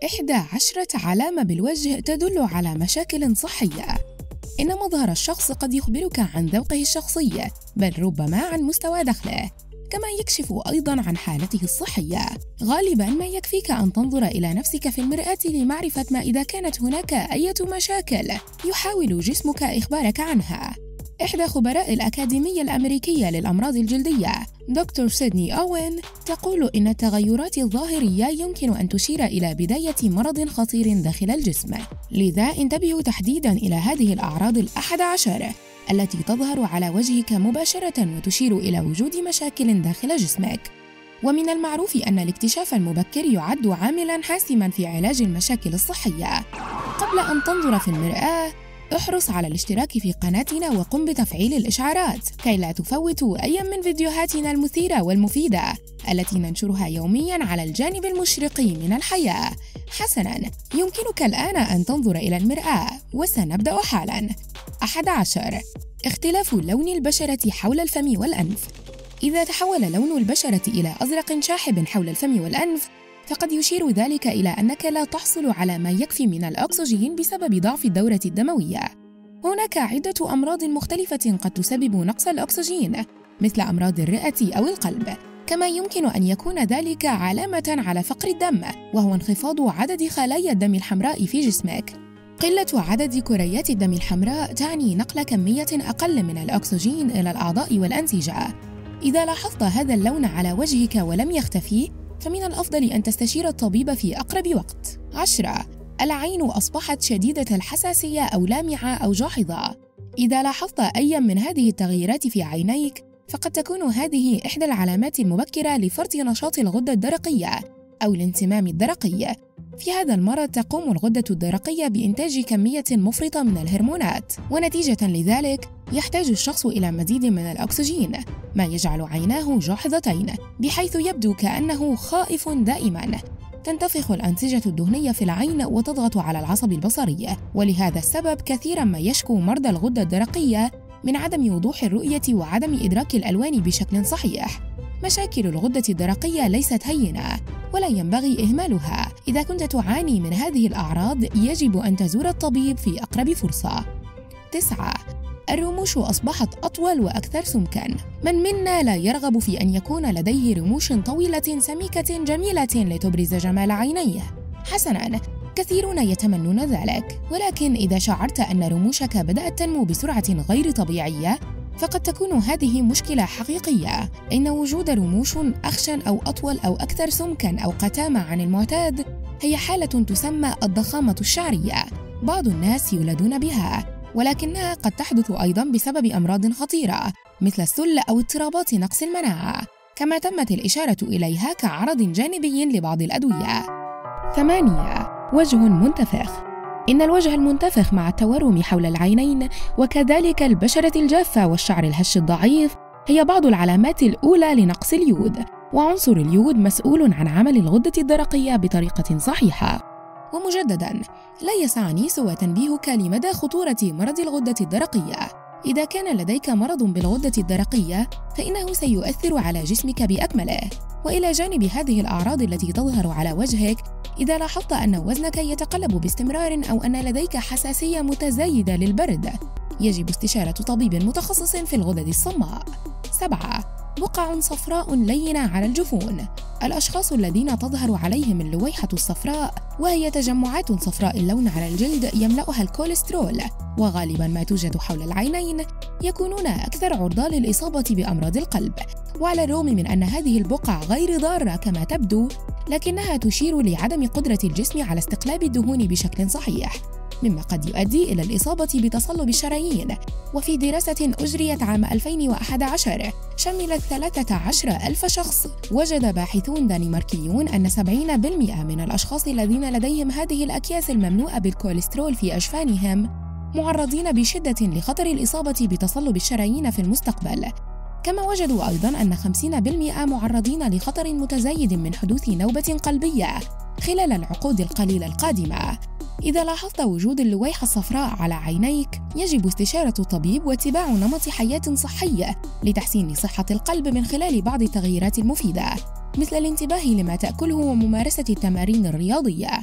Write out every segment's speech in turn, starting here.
11 علامة بالوجه تدل على مشاكل صحية. إن مظهر الشخص قد يخبرك عن ذوقه الشخصي، بل ربما عن مستوى دخله، كما يكشف أيضاً عن حالته الصحية. غالباً ما يكفيك أن تنظر إلى نفسك في المرآة لمعرفة ما إذا كانت هناك أي مشاكل يحاول جسمك إخبارك عنها. إحدى خبراء الأكاديمية الأمريكية للأمراض الجلدية دكتور سيدني أوين تقول إن التغيرات الظاهرية يمكن أن تشير إلى بداية مرض خطير داخل الجسم، لذا انتبهوا تحديداً إلى هذه الأعراض 11 التي تظهر على وجهك مباشرة وتشير إلى وجود مشاكل داخل جسمك. ومن المعروف أن الاكتشاف المبكر يعد عاملاً حاسماً في علاج المشاكل الصحية. قبل أن تنظر في المرآة، احرص على الاشتراك في قناتنا وقم بتفعيل الإشعارات كي لا تفوتوا أي من فيديوهاتنا المثيرة والمفيدة التي ننشرها يومياً على الجانب المشرقي من الحياة. حسناً، يمكنك الآن أن تنظر إلى المرآة وسنبدأ حالاً. 11. اختلاف لون البشرة حول الفم والأنف. إذا تحول لون البشرة إلى أزرق شاحب حول الفم والأنف، فقد يشير ذلك إلى أنك لا تحصل على ما يكفي من الأكسجين بسبب ضعف الدورة الدموية. هناك عدة أمراض مختلفة قد تسبب نقص الأكسجين، مثل أمراض الرئة أو القلب، كما يمكن أن يكون ذلك علامة على فقر الدم، وهو انخفاض عدد خلايا الدم الحمراء في جسمك. قلة عدد كريات الدم الحمراء تعني نقل كمية أقل من الأكسجين إلى الأعضاء والأنسجة. إذا لاحظت هذا اللون على وجهك ولم يختفي، فمن الأفضل أن تستشير الطبيب في أقرب وقت. 10. العين أصبحت شديدة الحساسية أو لامعة أو جاحظة. إذا لاحظت أي من هذه التغييرات في عينيك، فقد تكون هذه إحدى العلامات المبكرة لفرط نشاط الغدة الدرقية أو الانسمام الدرقي. في هذا المرض تقوم الغدة الدرقية بإنتاج كمية مفرطة من الهرمونات، ونتيجة لذلك يحتاج الشخص إلى مزيد من الأكسجين، ما يجعل عيناه جاحظتين بحيث يبدو كأنه خائف دائماً. تنتفخ الأنسجة الدهنية في العين وتضغط على العصب البصري، ولهذا السبب كثيراً ما يشكو مرضى الغدة الدرقية من عدم وضوح الرؤية وعدم إدراك الألوان بشكل صحيح. مشاكل الغدة الدرقية ليست هينة ولا ينبغي إهمالها. إذا كنت تعاني من هذه الأعراض يجب أن تزور الطبيب في أقرب فرصة. 9. الرموش أصبحت أطول وأكثر سمكاً. من منا لا يرغب في أن يكون لديه رموش طويلة سميكة جميلة لتبرز جمال عينيه؟ حسناً، كثيرون يتمنون ذلك، ولكن إذا شعرت أن رموشك بدأت تنمو بسرعة غير طبيعية، فقد تكون هذه مشكلة حقيقية. إن وجود رموش أخشن أو أطول أو أكثر سمكاً أو قتامة عن المعتاد هي حالة تسمى الضخامة الشعرية. بعض الناس يولدون بها، ولكنها قد تحدث أيضاً بسبب أمراض خطيرة مثل السل أو اضطرابات نقص المناعة، كما تمت الإشارة إليها كعرض جانبي لبعض الأدوية. 8. وجه منتفخ. إن الوجه المنتفخ مع التورم حول العينين وكذلك البشرة الجافة والشعر الهش الضعيف هي بعض العلامات الأولى لنقص اليود، وعنصر اليود مسؤول عن عمل الغدة الدرقية بطريقة صحيحة. ومجدداً، لا يسعني سوى تنبيهك لمدى خطورة مرض الغدة الدرقية. إذا كان لديك مرض بالغدة الدرقية فإنه سيؤثر على جسمك بأكمله. وإلى جانب هذه الأعراض التي تظهر على وجهك، إذا لاحظت أن وزنك يتقلب باستمرار أو أن لديك حساسية متزايدة للبرد، يجب استشارة طبيب متخصص في الغدد الصماء. 7. بقع صفراء لينة على الجفون. الأشخاص الذين تظهر عليهم اللويحة الصفراء، وهي تجمعات صفراء اللون على الجلد يملأها الكوليسترول، وغالباً ما توجد حول العينين، يكونون أكثر عرضة للإصابة بأمراض القلب. وعلى الرغم من أن هذه البقع غير ضارة كما تبدو، لكنها تشير لعدم قدرة الجسم على استقلاب الدهون بشكل صحيح، مما قد يؤدي إلى الإصابة بتصلب الشرايين. وفي دراسة أجريت عام 2011 شملت 13,000 شخص، وجد باحثون دنماركيون أن 70% من الأشخاص الذين لديهم هذه الأكياس المملوءة بالكوليسترول في أجفانهم معرضين بشدة لخطر الإصابة بتصلب الشرايين في المستقبل. كما وجدوا أيضاً أن 50% معرضين لخطر متزايد من حدوث نوبة قلبية خلال العقود القليلة القادمة. إذا لاحظت وجود اللويحة الصفراء على عينيك، يجب استشارة الطبيب واتباع نمط حياة صحي لتحسين صحة القلب من خلال بعض التغييرات المفيدة، مثل الانتباه لما تأكله وممارسة التمارين الرياضية.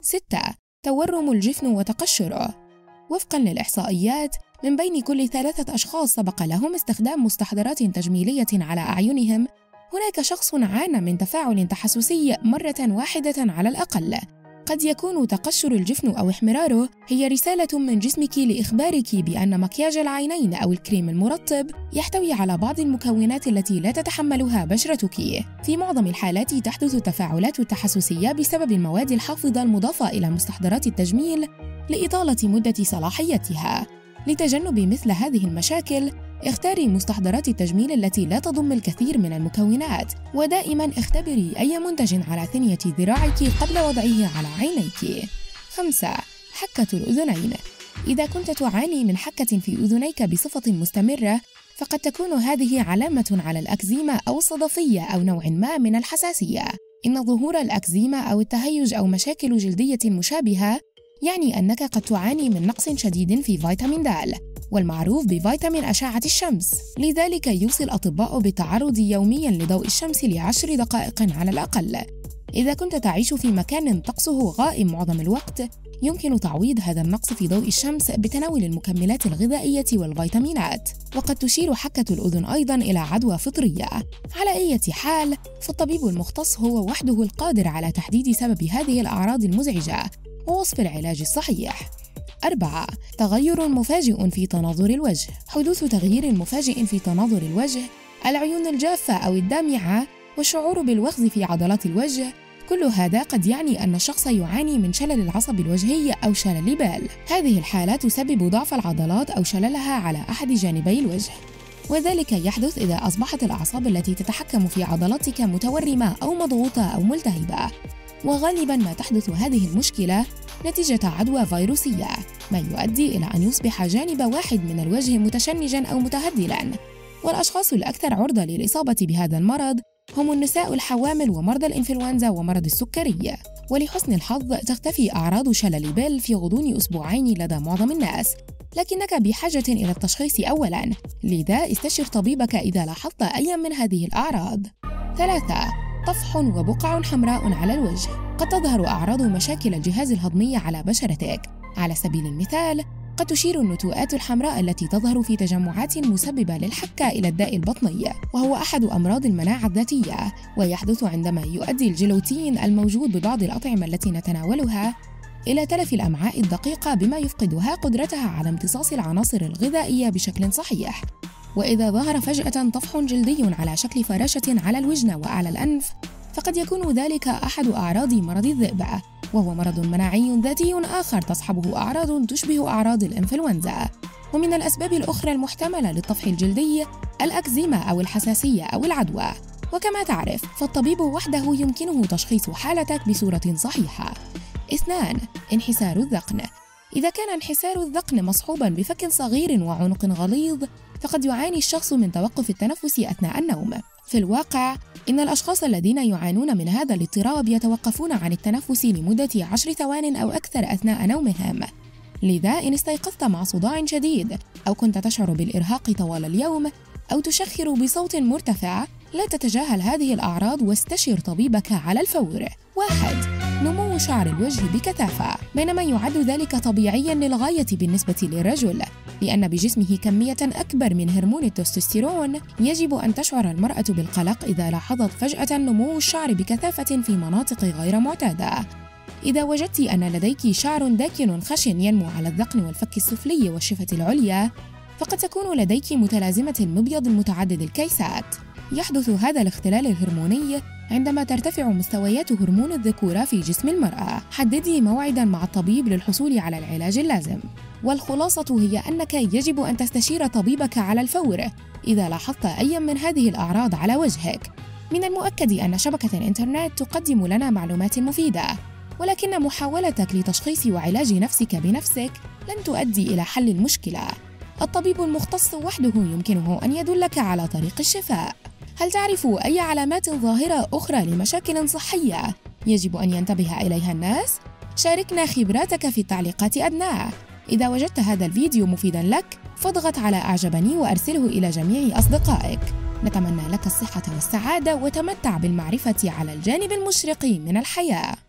6. تورم الجفن وتقشره. وفقاً للإحصائيات، من بين كل 3 أشخاص سبق لهم استخدام مستحضرات تجميلية على أعينهم، هناك شخص عانى من تفاعل تحسسي مرة واحدة على الأقل. قد يكون تقشر الجفن أو احمراره هي رسالة من جسمك لإخبارك بأن مكياج العينين أو الكريم المرطب يحتوي على بعض المكونات التي لا تتحملها بشرتك. في معظم الحالات تحدث التفاعلات التحسسية بسبب المواد الحافظة المضافة إلى مستحضرات التجميل لإطالة مدة صلاحيتها. لتجنب مثل هذه المشاكل، اختاري مستحضرات التجميل التي لا تضم الكثير من المكونات، ودائماً اختبري أي منتج على ثنية ذراعك قبل وضعه على عينيك. 5. حكة الأذنين. إذا كنت تعاني من حكة في أذنيك بصفة مستمرة، فقد تكون هذه علامة على الأكزيما أو الصدفية أو نوع ما من الحساسية. إن ظهور الأكزيما أو التهيج أو مشاكل جلدية مشابهة يعني أنك قد تعاني من نقص شديد في فيتامين د، والمعروف بفيتامين أشعة الشمس. لذلك يوصي الأطباء بالتعرض يومياً لضوء الشمس ل10 دقائق على الأقل. إذا كنت تعيش في مكان طقسه غائم معظم الوقت، يمكن تعويض هذا النقص في ضوء الشمس بتناول المكملات الغذائية والفيتامينات. وقد تشير حكة الأذن أيضاً إلى عدوى فطرية. على أي حال، فالطبيب المختص هو وحده القادر على تحديد سبب هذه الأعراض المزعجة ووصف العلاج الصحيح. 4. تغير مفاجئ في تناظر الوجه. حدوث تغيير مفاجئ في تناظر الوجه، العيون الجافة أو الدامعة، والشعور بالوخز في عضلات الوجه، كل هذا قد يعني أن الشخص يعاني من شلل العصب الوجهي أو شلل بال. هذه الحالة تسبب ضعف العضلات أو شللها على أحد جانبي الوجه، وذلك يحدث إذا أصبحت الأعصاب التي تتحكم في عضلاتك متورمة أو مضغوطة أو ملتهبة. وغالباً ما تحدث هذه المشكلة نتيجة عدوى فيروسية، ما يؤدي إلى أن يصبح جانب واحد من الوجه متشنجاً أو متهدلاً. والأشخاص الأكثر عرضة للإصابة بهذا المرض هم النساء الحوامل ومرضى الإنفلونزا ومرض السكري. ولحسن الحظ تختفي أعراض شلل بال في غضون أسبوعين لدى معظم الناس، لكنك بحاجة إلى التشخيص أولاً، لذا استشر طبيبك إذا لاحظت أي من هذه الأعراض. 3. طفح وبقع حمراء على الوجه. قد تظهر أعراض مشاكل الجهاز الهضمي على بشرتك. على سبيل المثال، قد تشير النتوءات الحمراء التي تظهر في تجمعات مسببة للحكة إلى الداء البطني، وهو أحد أمراض المناعة الذاتية، ويحدث عندما يؤدي الجيلوتين الموجود ببعض الأطعمة التي نتناولها إلى تلف الأمعاء الدقيقة، بما يفقدها قدرتها على امتصاص العناصر الغذائية بشكل صحيح. وإذا ظهر فجأة طفح جلدي على شكل فراشة على الوجنة وعلى الأنف، فقد يكون ذلك أحد أعراض مرض الذئب، وهو مرض مناعي ذاتي آخر تصحبه أعراض تشبه أعراض الإنفلونزا. ومن الأسباب الأخرى المحتملة للطفح الجلدي الأكزيما أو الحساسية أو العدوى. وكما تعرف، فالطبيب وحده يمكنه تشخيص حالتك بصورة صحيحة. 2. انحسار الذقن. إذا كان انحسار الذقن مصحوباً بفك صغير وعنق غليظ، فقد يعاني الشخص من توقف التنفس أثناء النوم. في الواقع، إن الأشخاص الذين يعانون من هذا الاضطراب يتوقفون عن التنفس لمدة 10 ثوان أو أكثر أثناء نومهم. لذا إن استيقظت مع صداع شديد، أو كنت تشعر بالإرهاق طوال اليوم، أو تشخر بصوت مرتفع، لا تتجاهل هذه الأعراض واستشر طبيبك على الفور. 1. نمو شعر الوجه بكثافة. بينما يعد ذلك طبيعياً للغاية بالنسبة للرجل، لأن بجسمه كمية أكبر من هرمون التستوستيرون، يجب أن تشعر المرأة بالقلق إذا لاحظت فجأة نمو الشعر بكثافة في مناطق غير معتادة. إذا وجدت أن لديك شعر داكن خشن ينمو على الذقن والفك السفلي والشفة العليا، فقد تكون لديك متلازمة المبيض المتعدد الكيسات. يحدث هذا الاختلال الهرموني عندما ترتفع مستويات هرمون الذكورة في جسم المرأة. حددي موعداً مع الطبيب للحصول على العلاج اللازم. والخلاصة هي أنك يجب أن تستشير طبيبك على الفور إذا لاحظت أي من هذه الأعراض على وجهك. من المؤكد أن شبكة الإنترنت تقدم لنا معلومات مفيدة، ولكن محاولتك لتشخيص وعلاج نفسك بنفسك لن تؤدي إلى حل المشكلة. الطبيب المختص وحده يمكنه أن يدلك على طريق الشفاء. هل تعرف أي علامات ظاهرة أخرى لمشاكل صحية يجب أن ينتبه إليها الناس؟ شاركنا خبراتك في التعليقات أدناه. إذا وجدت هذا الفيديو مفيداً لك، فاضغط على أعجبني وأرسله إلى جميع أصدقائك. نتمنى لك الصحة والسعادة، وتمتع بالمعرفة على الجانب المشرق من الحياة.